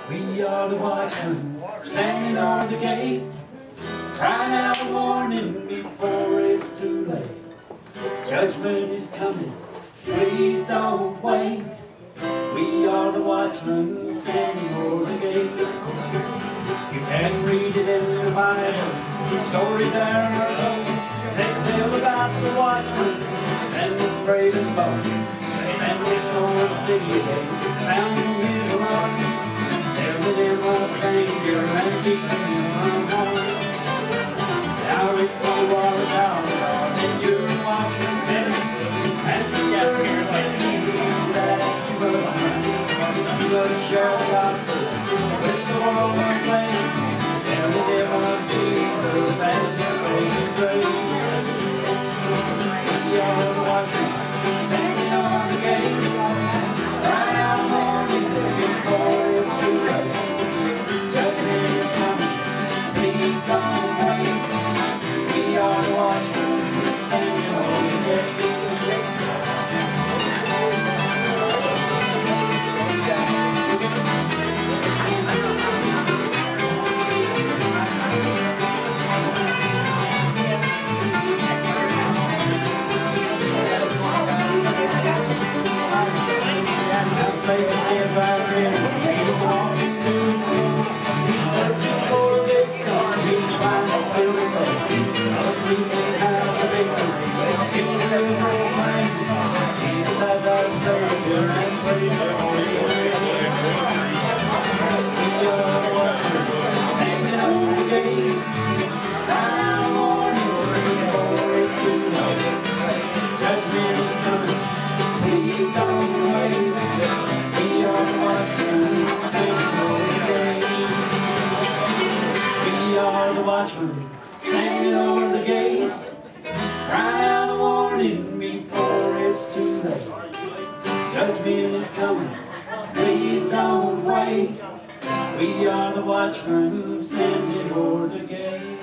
We are the watchmen, standing on the gate, crying out a warning before it's too late. Judgment is coming, please don't wait. We are the watchmen, standing on the gate. You can read it in the Bible, story there or no. They tell about the watchmen and the brave and bold. They stand before the city gate, found the middle of telling them of danger and keeping them from home. Now if you are a child, then you're a watchman telling, and the first thing that you will learn, you will share the gospel with the world and plan. Tell them of Jesus and your saving grace. We are the watchmen, standing on the gate, crying out morning before it's too late. Judgment is coming, please don't wait. We are the watchmen, standing on the gate. Watchmen, standing over the gate, crying out a warning before it's too late. Judgment is coming, please don't wait. We are the watchmen, standing over the gate.